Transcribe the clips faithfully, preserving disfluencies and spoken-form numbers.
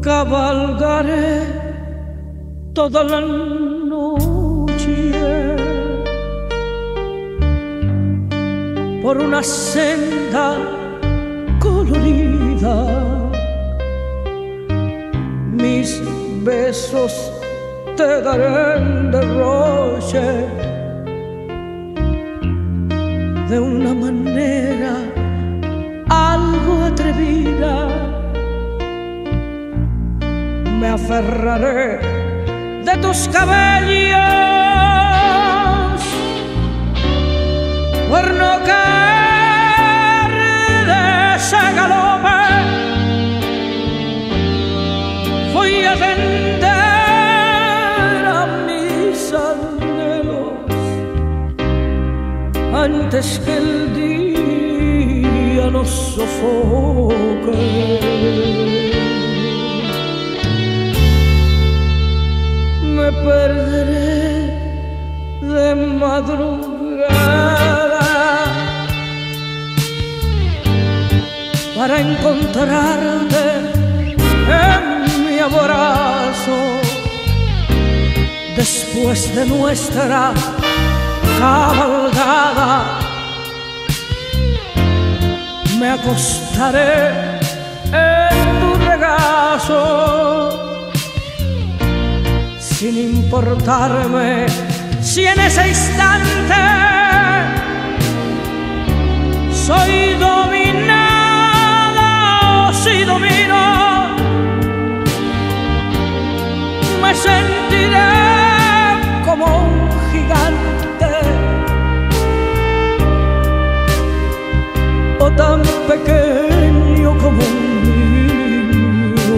cabalgaré toda la noche por una senda colorida. Mis besos te daré en derroche de una manera algo atrevida. Me aferraré de tus cabellos por no caer de ese galope. Voy a atender a mis anhelos antes que el día nos sofoque. Me perderé de madrugada para encontrarte en mi abrazo. Después de nuestra cabalgada me acostaré en tu regazo, sin importarme si en ese instante soy dominada o si domino. Me sentiré como un gigante o tan pequeño como un niño.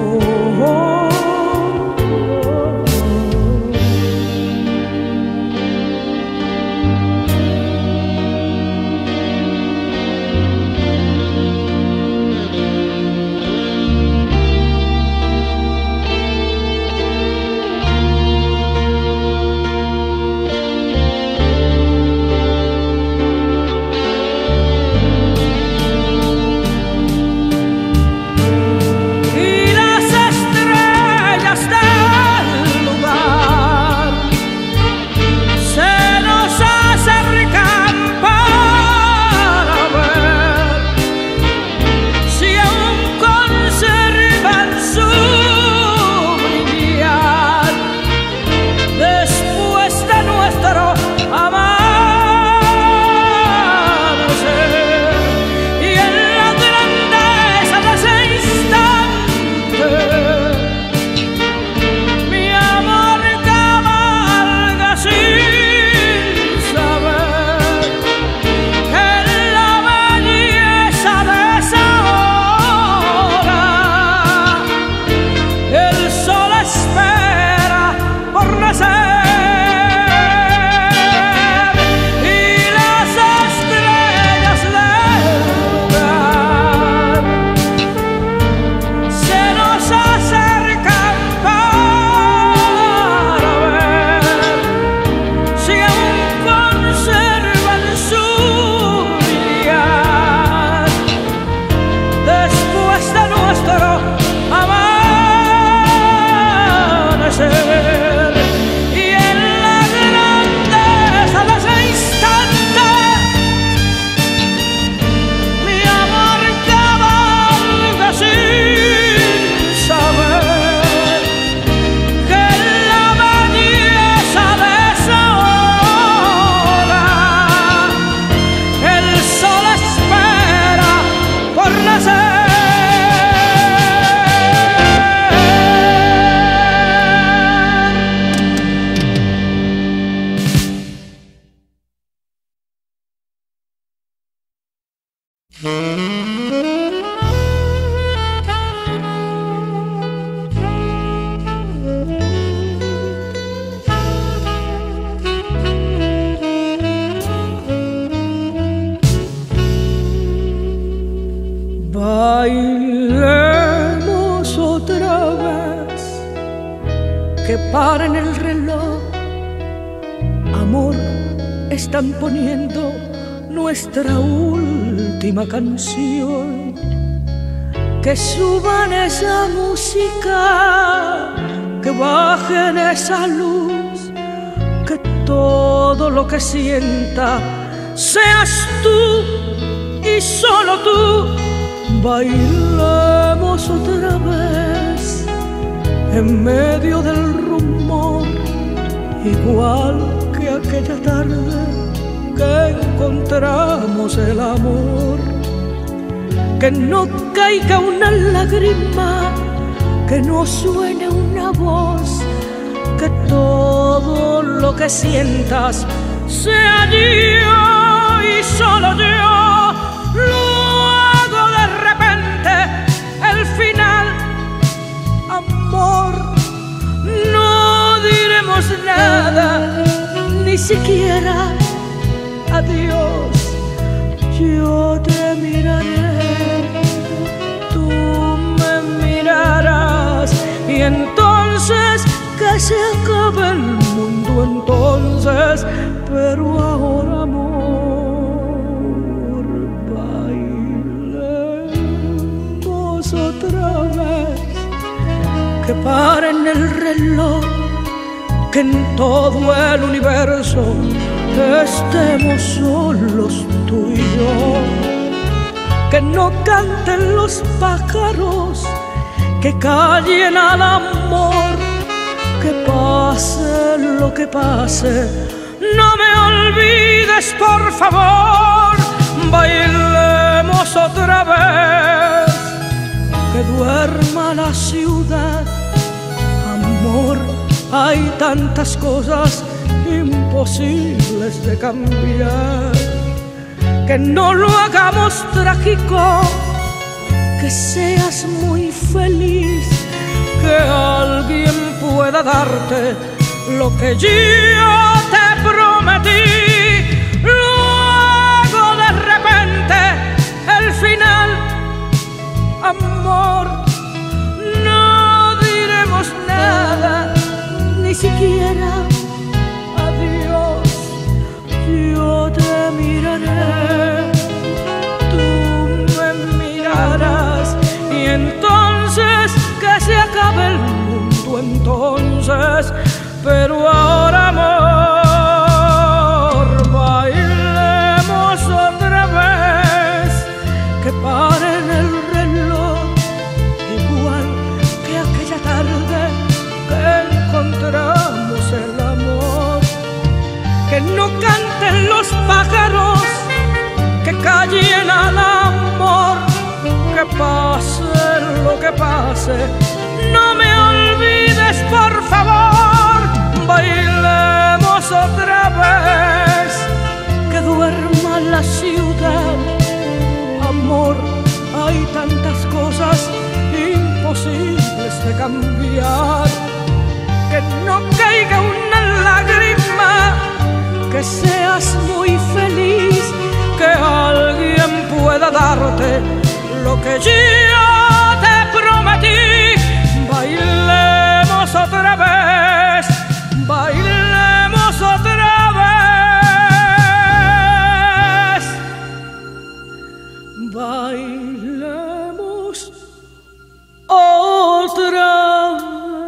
Bailemos otra vez, que paren el reloj. Amor, están poniendo nuestra última canción. que suban esa música, que bajen esa luz, que todo lo que sienta seas tú y solo tú. Bailemos otra vez en medio del rumor, igual que aquella tarde que encontramos el amor. Que no caiga una lágrima, que no suene una voz, que todo lo que sientas sea yo y solo yo. Luego de repente el final, amor, no diremos nada, ni siquiera adiós. Yo te miraré, tú me mirarás, y entonces que se acabe el mundo entonces. Pero ahora, amor, bailemos otra vez, que paren el reloj, que en todo el universo estemos solos tú y yo. Que no canten los pájaros, que callen al amor, que pase lo que pase, no me olvides por favor. Bailemos otra vez, que duerma la ciudad, amor, hay tantas cosas imposibles de cambiar. Que no lo hagamos trágico, que seas muy feliz, que alguien pueda darte lo que yo te prometí. Luego de repente el final, amor, no diremos nada, ni siquiera adiós. Yo te miraré, tú me mirarás, y entonces que se acabe el mundo entonces. Pero ahora, amor, bailemos otra vez, que paren el reloj, igual que aquella tarde que encontramos el amor. Que no canten los pájaros, que callen al amor, que pase lo que pase, no me olvides por favor. Bailemos otra vez, que duerma la ciudad, amor, hay tantas cosas imposibles de cambiar. Que no caiga una lágrima, que seas muy feliz, que alguien pueda darte lo que yo te prometí. Bailemos otra vez, bailemos otra vez, bailemos otra vez.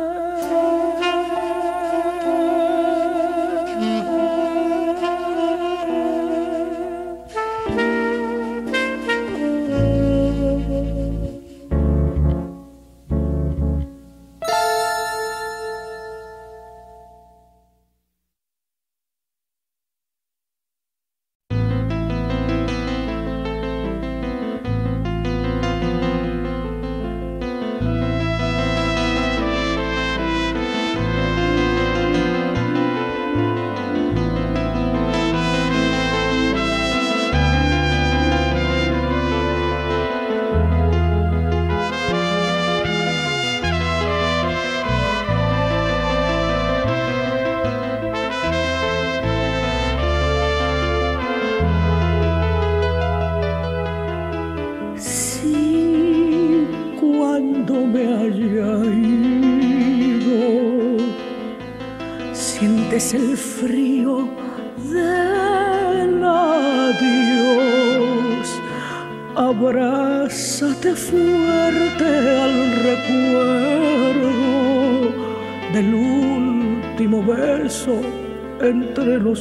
sientes el frío del adiós, Abrázate fuerte al recuerdo del último beso entre los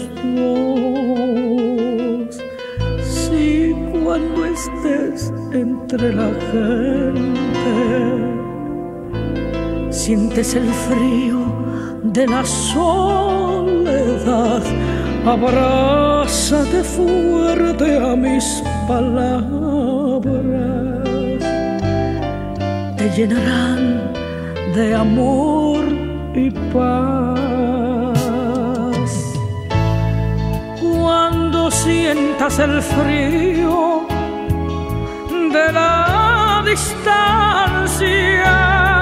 dos. Si cuando estés entre la gente sientes el frío de la soledad, abrázate fuerte a mis palabras, te llenarán de amor y paz. Cuando sientas el frío de la distancia,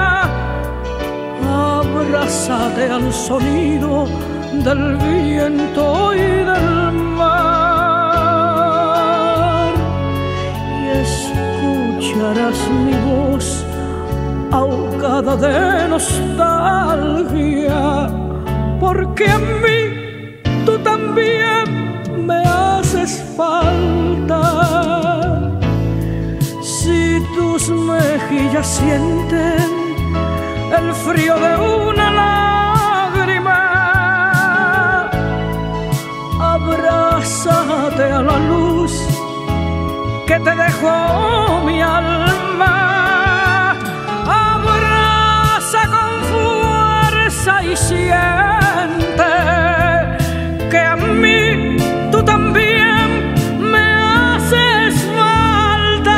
abrázate al sonido del viento y del mar y escucharás mi voz ahogada de nostalgia, porque a mí tú también me haces falta. Si tus mejillas sienten el frío de una lágrima, abrázate a la luz que te dejó mi alma. Abraza con fuerza y siente que a mí tú también me haces falta.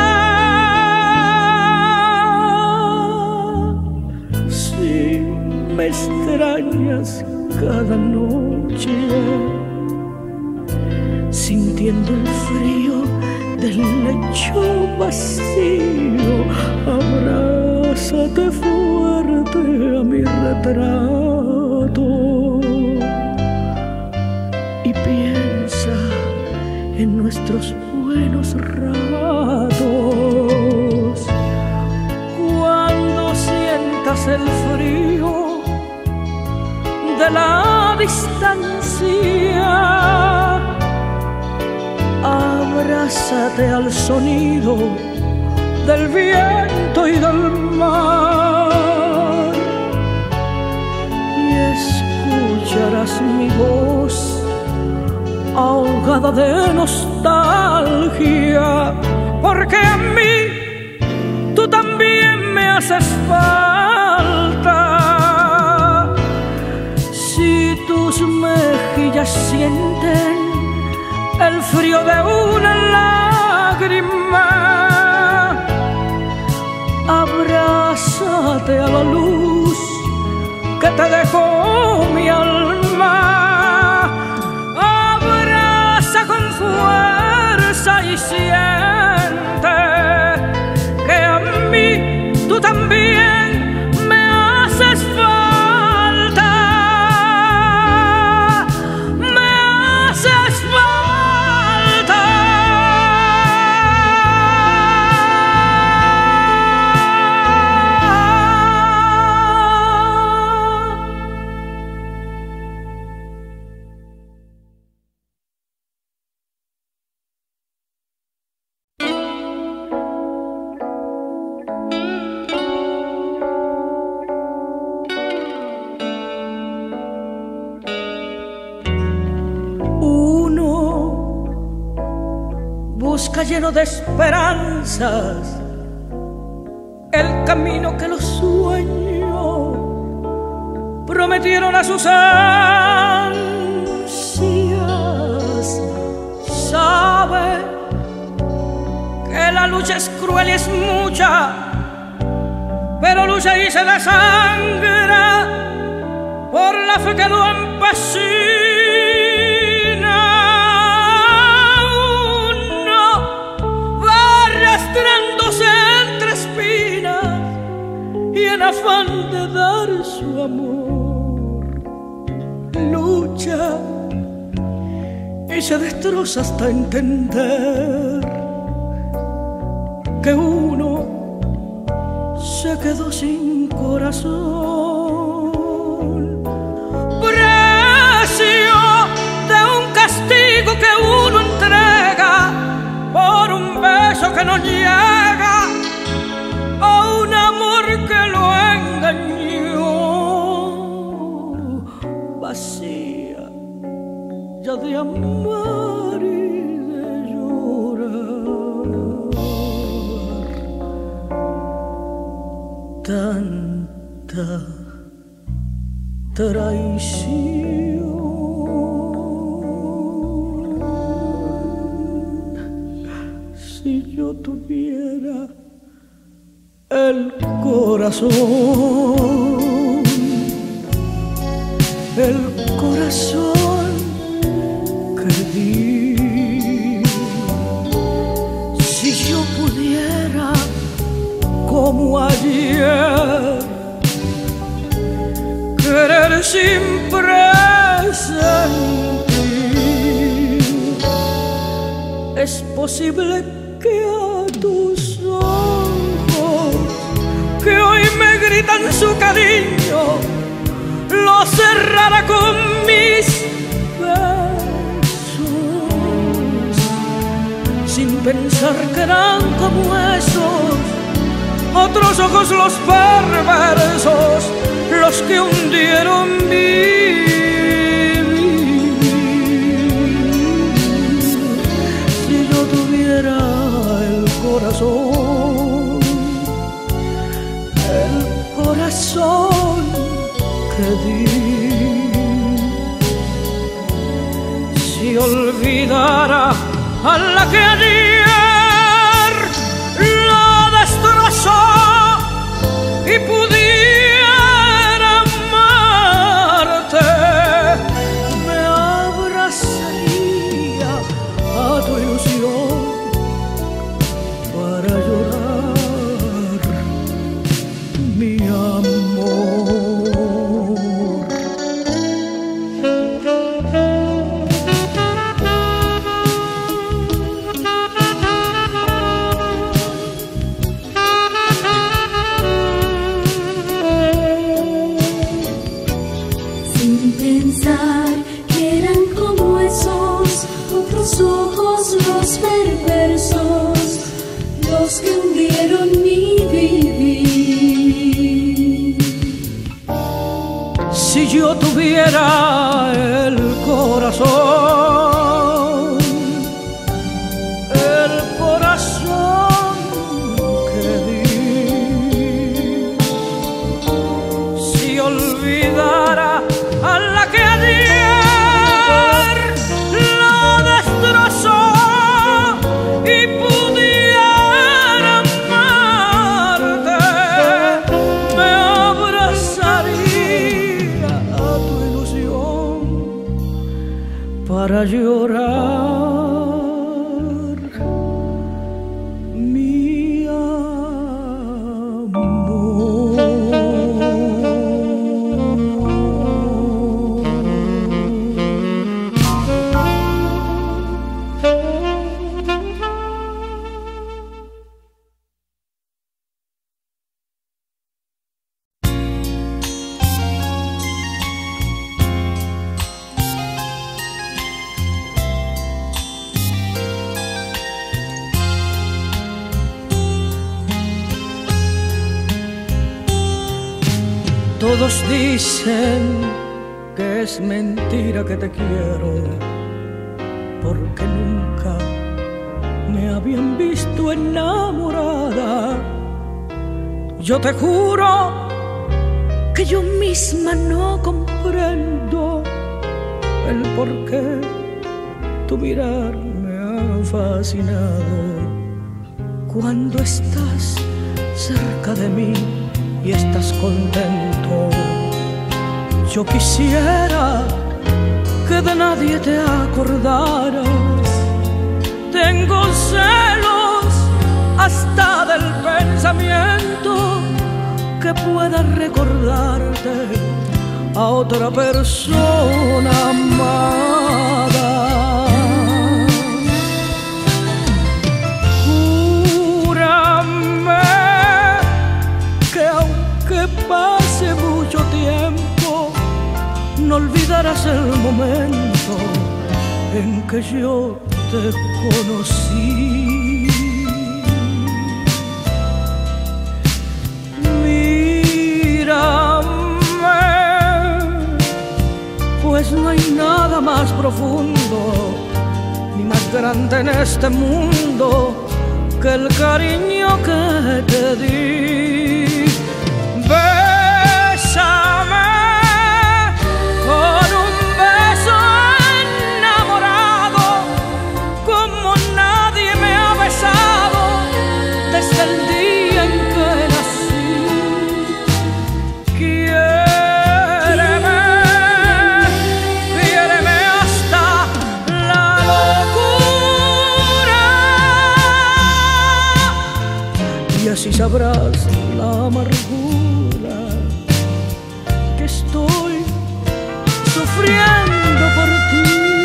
Si me extrañas cada noche, sintiendo el frío del lecho vacío, abrázate fuerte a mi retrato y piensa en nuestros buenos ratos. Cuando sientas el frío de la distancia, abrázate al sonido del viento y del mar y escucharás mi voz ahogada de nostalgia, porque a mí tú también me haces falta. Si tus mejillas sienten el frío de una lágrima, abrázate a la luz que te dejó mi alma. Abraza con fuerza y siente que a mí tú también me haces falta. Me haces falta. Busca lleno de esperanzas el camino que los sueños prometieron a sus ansias. Sabe que la lucha es cruel y es mucha, pero lucha y se desangra por la fe que lo empecina. Arrastrándose entre espinas y en afán de dar su amor, lucha y se destroza hasta entender que uno se quedó sin corazón. Precio de un castigo que uno entrega por un beso que no llega a un amor que lo engañó. Vacía ya de amar y de llorar, tanta traición. Si yo tuviera el corazón, el corazón que di, si yo pudiera como ayer querer sin presentir, es posible que a tus ojos que hoy me gritan su cariño lo cerrara con mis besos, sin pensar que eran como esos otros ojos los perversos, los que hundieron mi vivir. Si yo tuviera el corazón, el corazón que di, si olvidara a la que ayer la destrozó y pudiera amarte, me abrazaría a tu ilusión para llorar mi amor. Ojos los perversos, los que hundieron mi vivir. Si yo tuviera el corazón, el corazón que di, si olvidara a la que ayer y pudiera amarte, me abrazaría a tu ilusión para llorar mi amor. Todos dicen que es mentira que te quiero, porque nunca me habían visto enamorada. Yo te juro que yo misma no comprendo el por qué tu mirar me ha fascinado. Cuando estás cerca de mí y estás contento, yo quisiera que de nadie te acordaras. Tengo celos hasta del pensamiento que pueda recordarte a otra persona amada. Júrame que aunque pase mucho tiempo, no olvidarás el momento en que yo te conocí. profundo ni más grande en este mundo que el cariño que te di. Bésame con un beso enamorado como nadie me ha besado desde el día en que nací. Quiéreme, quiéreme hasta la locura y así sabrás la amargura que estoy sufriendo por ti.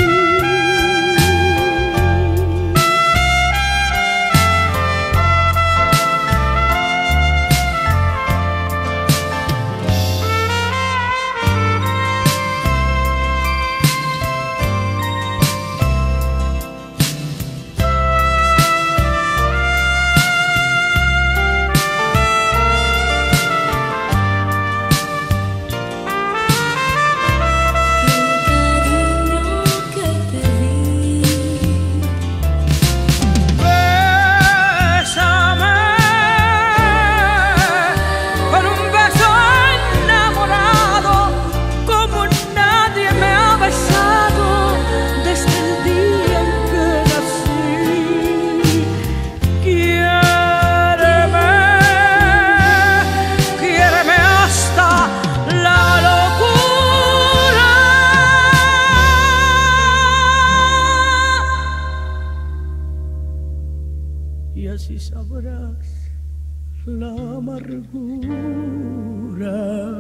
Y así sabrás la amargura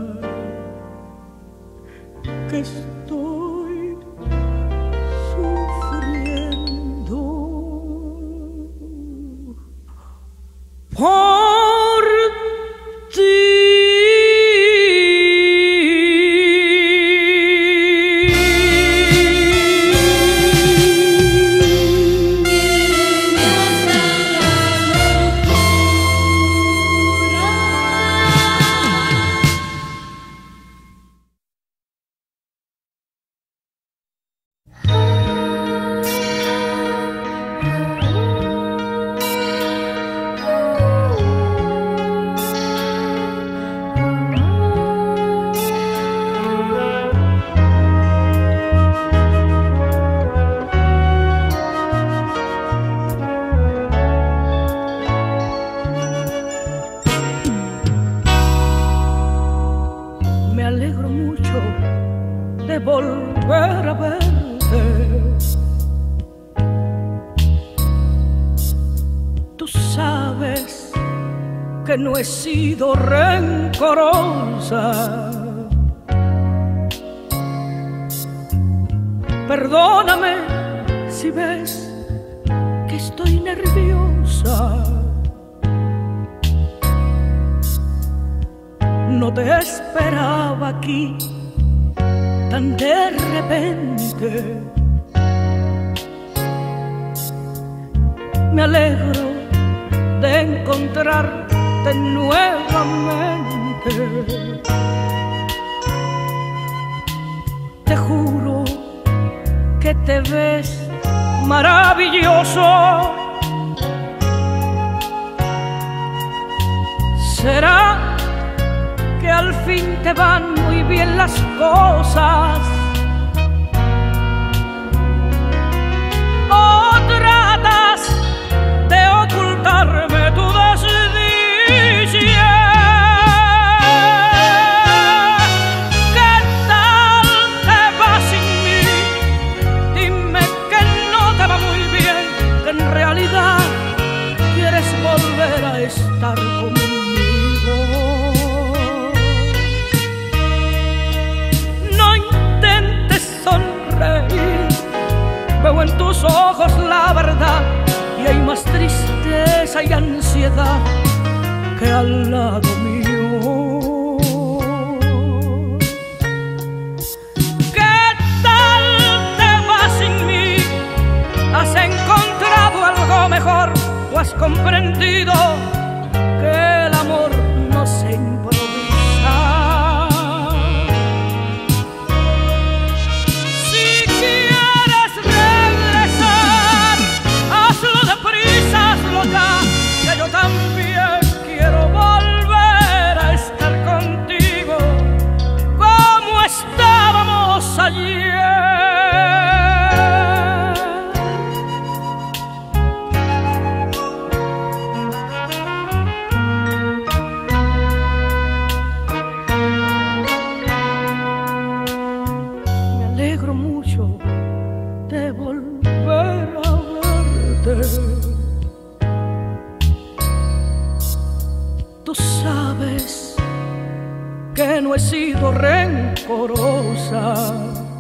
que estoy sufriendo por ti. Me alegro mucho de volver a verte. Tú sabes que no he sido rencorosa. Perdóname si ves que estoy nerviosa. No te esperaba aquí tan de repente. Me alegro de encontrarte nuevamente. Te juro que te ves maravilloso. ¿Será que al fin te van muy bien las cosas? ¿O tratas de ocultarme tu desdicha? ¿Qué tal te va sin mí? Dime que no te va muy bien, que en realidad quieres volver a estar conmigo. Veo en tus ojos la verdad y hay más tristeza y ansiedad que al lado mío. ¿Qué tal te va sin mí? ¿Has encontrado algo mejor o has comprendido que el amor no se improvisa? Si quieres que no he sido rencorosa.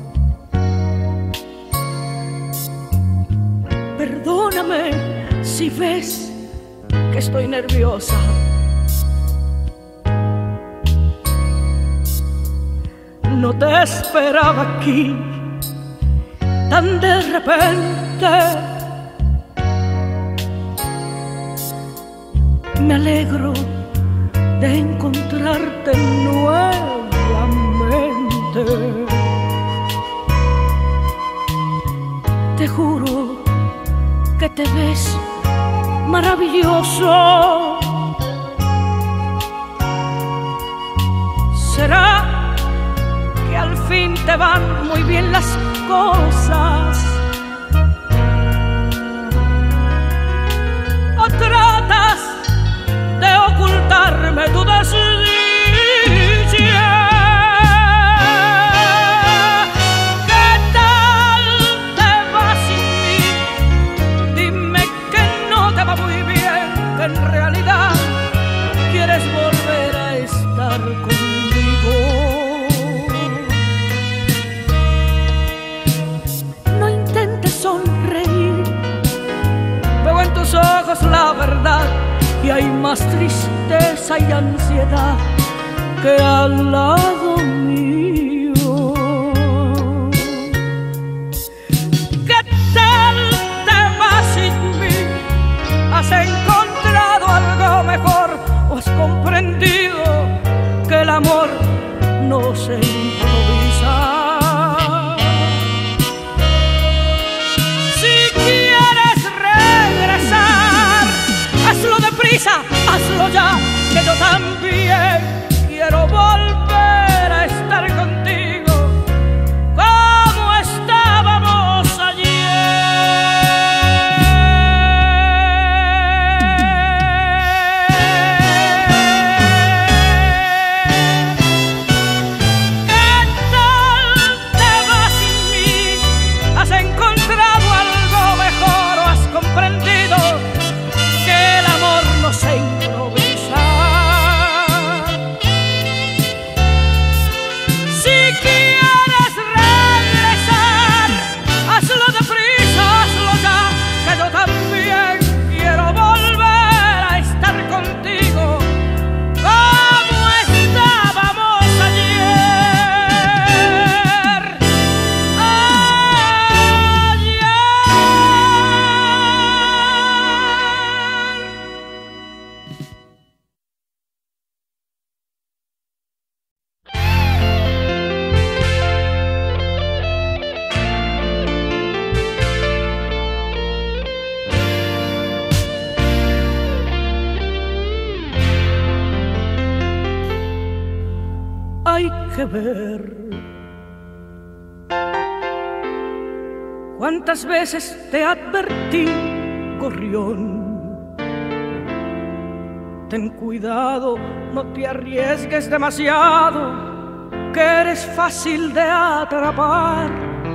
Perdóname si ves que estoy nerviosa. No te esperaba aquí tan de repente. Me alegro de encontrarte nuevamente. Te juro que te ves maravilloso. ¿Será que al fin te van muy bien las cosas? ¿O tratas de ocultarme tu desdicha? ¿Qué tal te va sin mí? Dime que no te va muy bien, que en realidad quieres volver a estar conmigo. No intentes sonreír, veo en tus ojos la verdad, y hay más tristeza y ansiedad que al lado mío. ¿Qué tal te va sin mí? ¿Has encontrado algo mejor o has comprendido que el amor no se improvisa? Si quieres regresar, hazlo deprisa, hazlo ya, que yo también quiero volver a estar contigo como estábamos ayer. ¿Qué tal te va sin mí? ¿Has encontrado algo mejor o has comprendido que el amor no se improvisa? Si quieres regresar, hazlo deprisa, hazlo ya, que yo también quiero volver a estar contigo como estábamos ayer. Ayer. Hay que ver cuántas veces te advertí, gorrión. Ten cuidado, no te arriesgues demasiado, que eres fácil de atrapar.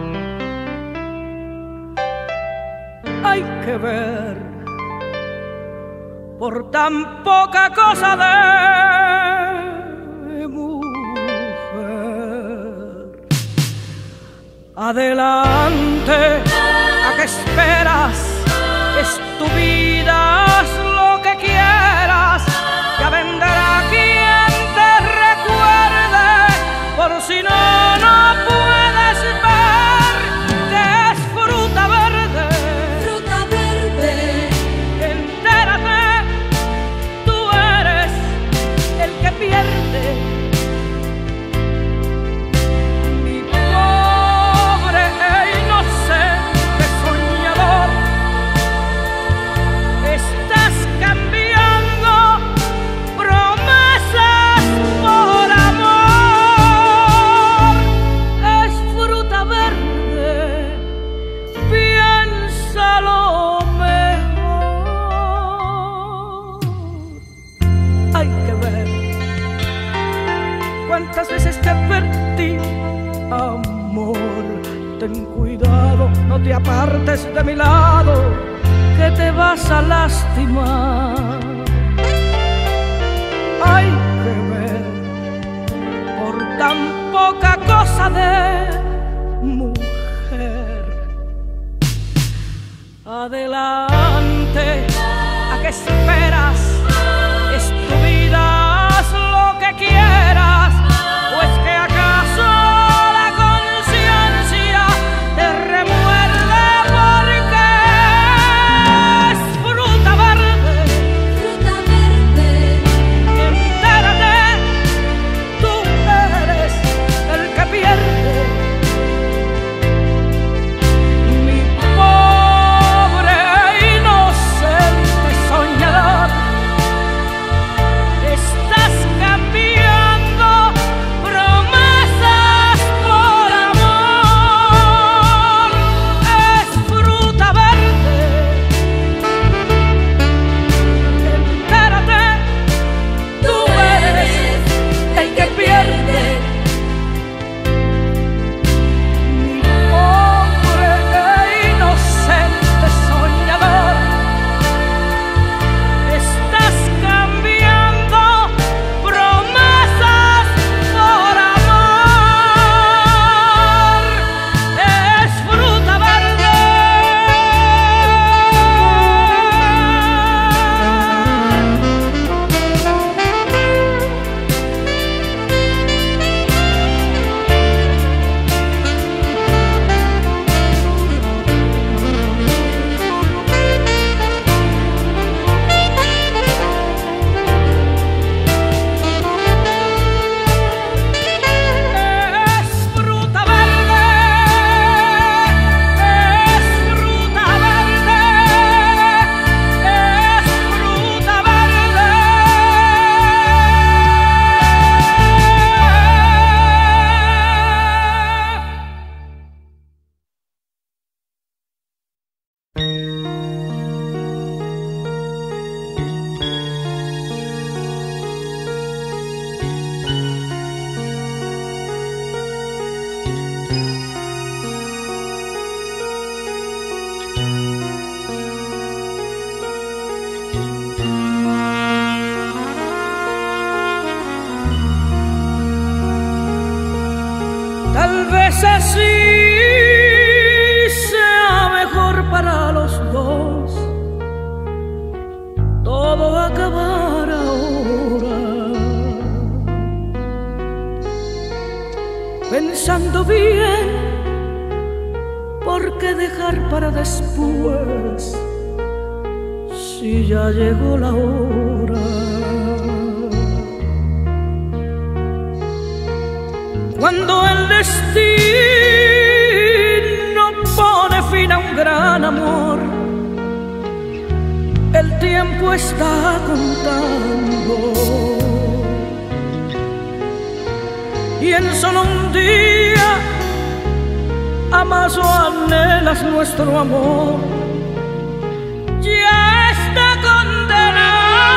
Hay que ver por tan poca cosa de mujer. Adelante, ¿a qué esperas? Es tu vida, haz lo que quieras. Ya vendrá quien te recuerde, por si no, no puedes ver que es fruta verde. Fruta verde, Entérate, tú eres el que pierde. Mi pobre e inocente soñador, estás cambiando promesas por amor. Es fruta verde, piénsalo mejor. Hay que ver cuántas veces te advertí, amor. Ten cuidado, no te apartes de mi lado, que te vas a lastimar. Hay que ver tan poca cosa de mujer. Adelante, ¿a qué esperas? Es tu vida, haz lo que quieras. ¿O es que acaso la conciencia te remuerde porque es fruta verde? Fruta verde. Entérate, tú eres el que pierde. Mi pobre inocente soñador, estás cambiando promesas por amor. Es fruta verde. Entérate, tú eres el que pierde. Mi pobre inocente soñador, estás cambiando promesas por amor. Es fruta verde. Es fruta verde, es fruta verde, es fruta verde. Tal vez así sea mejor para los dos, todo acabar ahora. Pensando bien, ¿por qué dejar para después si ya llegó la hora? Cuando el destino pone fin a un gran amor, el tiempo está contando, y en solo un día amas o anhelas nuestro amor. Ya está condenado,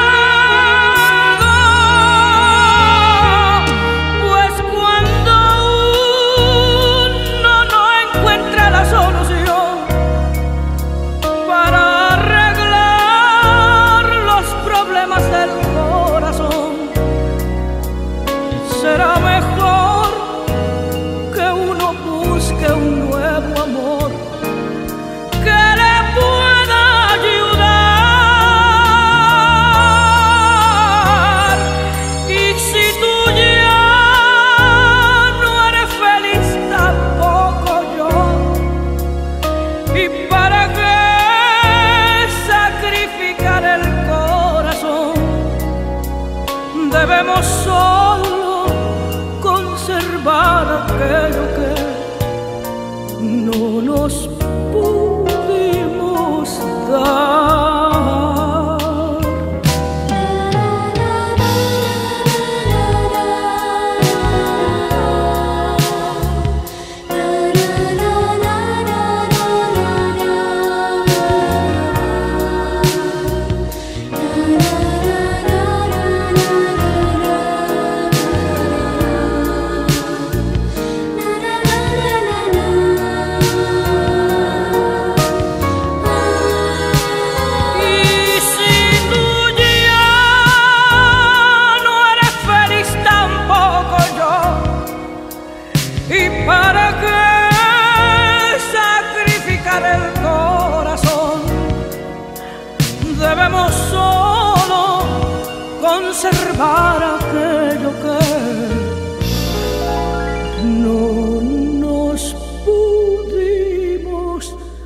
pues cuando uno no encuentra la solución para arreglar los problemas del corazón, será mejor que uno busque un nuevo amor que le pueda ayudar. Y si tú ya no eres feliz, tampoco yo. ¿Y para qué sacrificar el corazón? Debemos solo conservar aquello que no nos pudimos dar. para aquello que no nos pudimos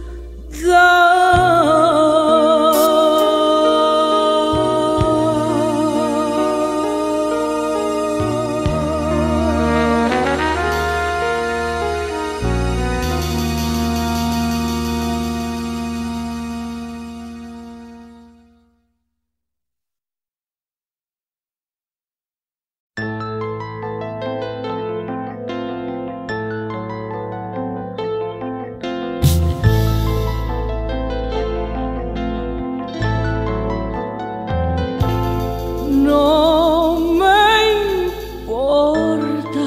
dar. No me importa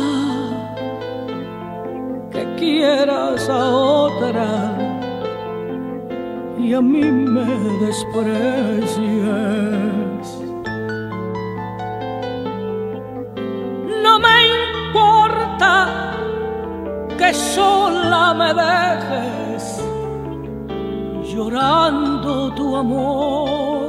que quieras a otra y a mí me desprecies. No me importa que sola me dejes llorando tu amor.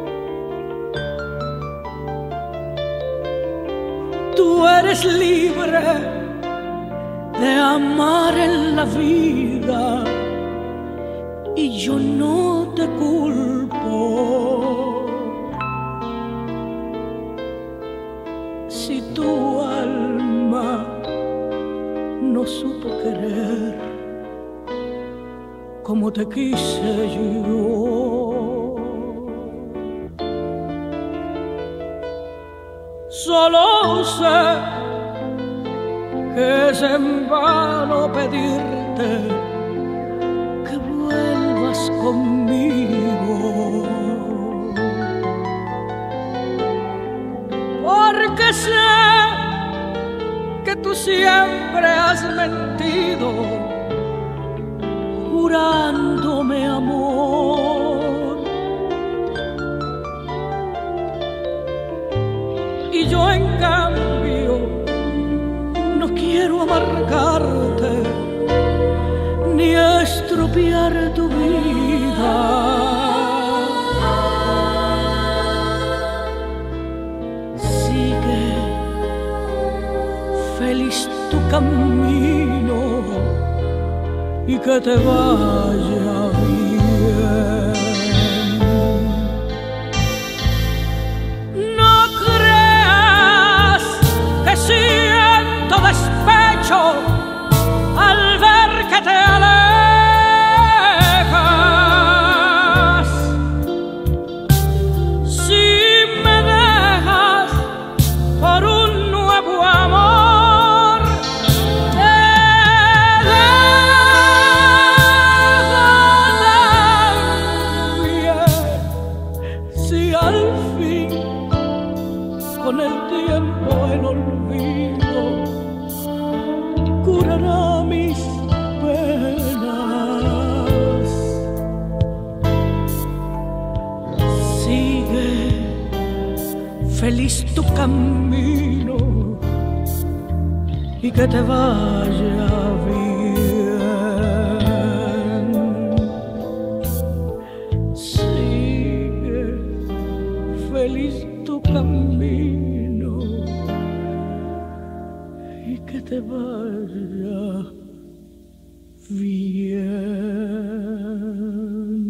Tú eres libre de amar en la vida y yo no te culpo. Si tu alma no supo querer como te quise yo, solo sé que es en vano pedirte que vuelvas conmigo, porque sé que tú siempre has mentido jurándome amor. Y yo en cambio no quiero amargarte ni estropear tu vida. Sigue feliz tu camino y que te vaya bien. Siento despecho al ver que te alejas. Si me dejas por un nuevo amor, te dejo también. Si al fin con el tiempo el olvido curará mis penas, sigue feliz tu camino y que te vaya bien. Sigue feliz tu camino y que te vaya bien.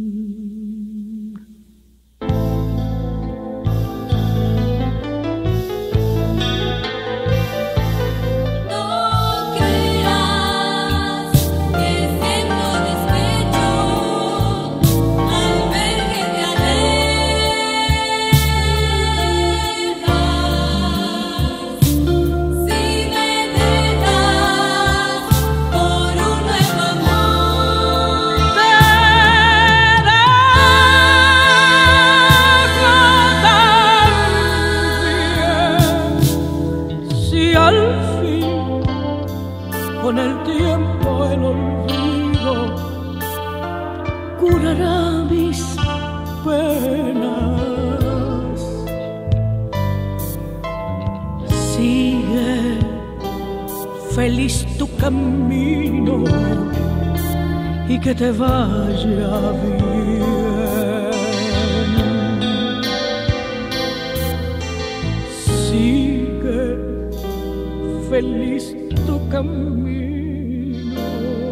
Con el tiempo el olvido curará mis penas. Sigue feliz tu camino y que te vaya bien. feliz tu camino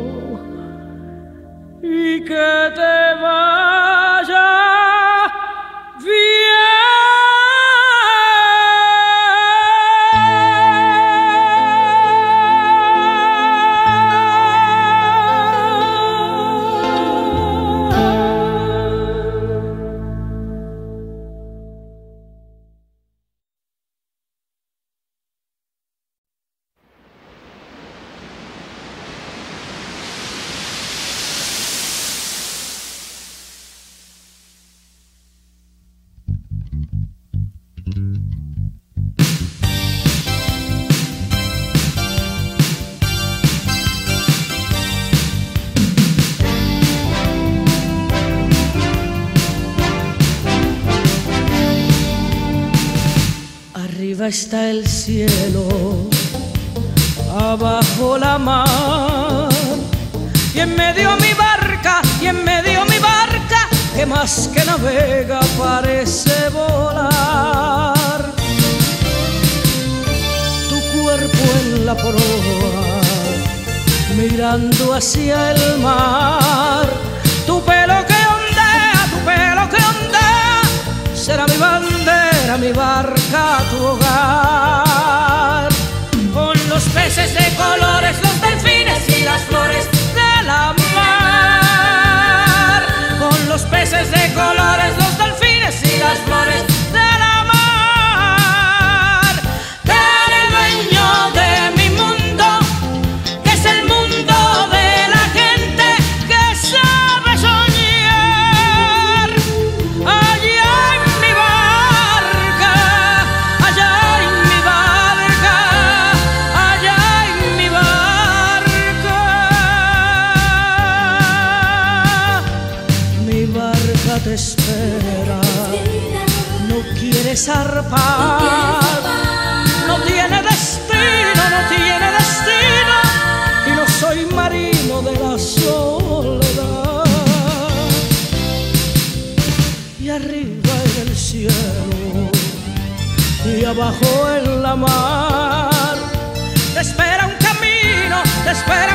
y que te vaya bien. Arriba está el cielo, abajo la mar, y en medio mi barca, y en medio mi barca, que más que navega parece volar. Tu cuerpo en la proa, mirando hacia el mar, tu pelo que ondea, tu pelo que ondea, será mi bandera, mi barca, tu hogar. Con los peces de colores, los delfines y las flores de la mar. Con los peces de colores, los delfines y las flores de la mar. Del dueño de mi mundo, que es el mundo de la gente que sabe soñar. Allá en mi barca, allá en mi barca, allá en mi barca. Mi barca te espera, no quiere zarpar, no tiene destino, no tiene destino, y no soy marino de la soledad. Y arriba en el cielo y abajo en la mar, te espera un camino, te espera